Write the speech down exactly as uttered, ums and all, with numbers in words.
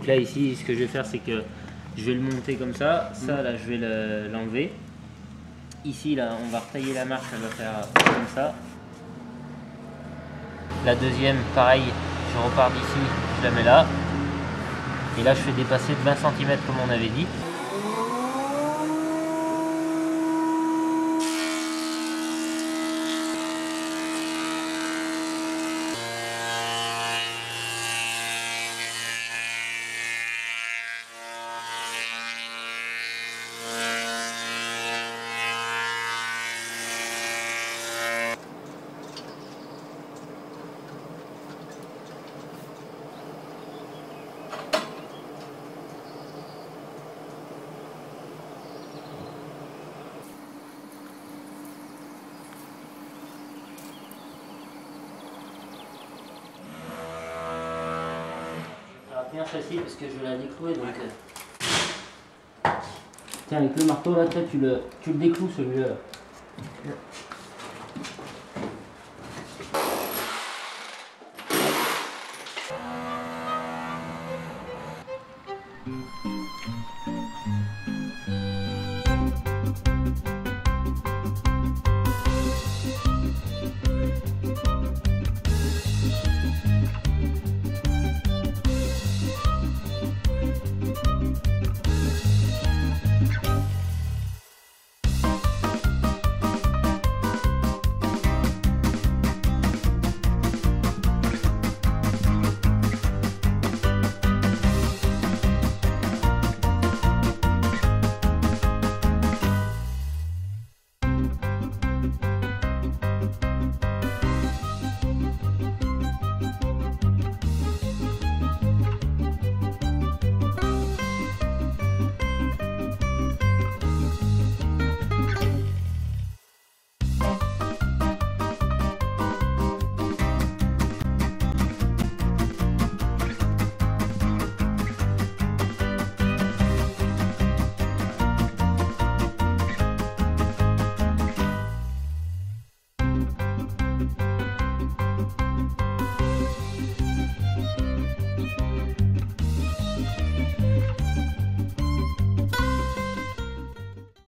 Donc là ici, ce que je vais faire, c'est que je vais le monter comme ça. Ça là, je vais l'enlever. Ici là, on va retailler la marche, elle va faire comme ça. La deuxième, pareil, je repars d'ici, je la mets là. Et là, je fais dépasser de vingt centimètres comme on avait dit. Bien facile parce que je vais la déclouer donc. Tiens, avec le marteau là, tu le, tu le décloues celui-là.